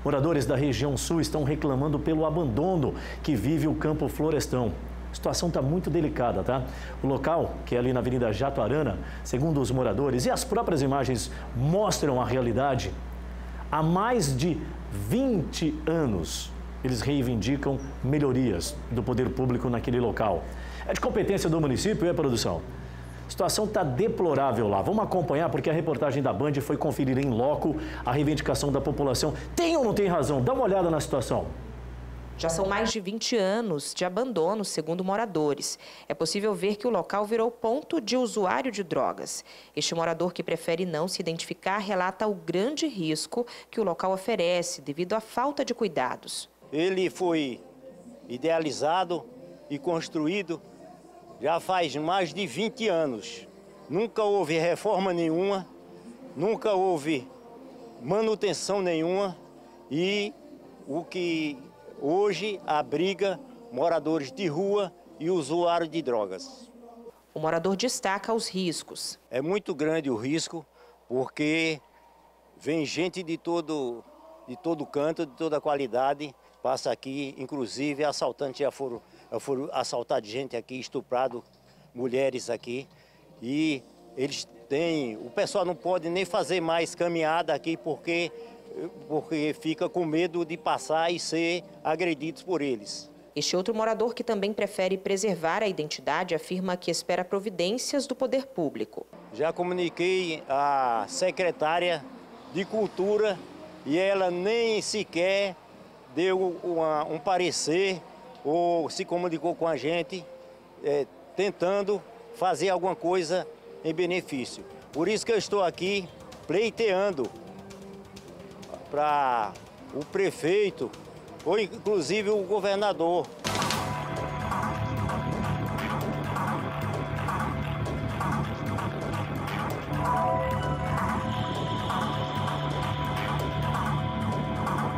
Moradores da região sul estão reclamando pelo abandono que vive o Campo Florestão. A situação está muito delicada, tá? O local, que é ali na Avenida Jatuarana, segundo os moradores, e as próprias imagens mostram a realidade, há mais de 20 anos eles reivindicam melhorias do poder público naquele local. É de competência do município, produção? A situação está deplorável lá. Vamos acompanhar porque a reportagem da Band foi conferir em loco a reivindicação da população. Tem ou não tem razão? Dá uma olhada na situação. Já são mais de 20 anos de abandono, segundo moradores. É possível ver que o local virou ponto de usuário de drogas. Este morador, que prefere não se identificar, relata o grande risco que o local oferece devido à falta de cuidados. Ele foi idealizado e construído já faz mais de 20 anos. Nunca houve reforma nenhuma, nunca houve manutenção nenhuma e o que hoje abriga moradores de rua e usuários de drogas. O morador destaca os riscos. É muito grande o risco porque vem gente de todo canto, de toda qualidade, passa aqui, inclusive assaltantes já foram assaltados, gente aqui, estuprado, mulheres aqui. E o pessoal não pode nem fazer mais caminhada aqui porque fica com medo de passar e ser agredidos por eles. Este outro morador, que também prefere preservar a identidade, afirma que espera providências do poder público. Já comuniquei à secretária de Cultura e ela nem sequer deu um parecer ou se comunicou com a gente, tentando fazer alguma coisa em benefício. Por isso que eu estou aqui pleiteando para o prefeito, ou inclusive o governador,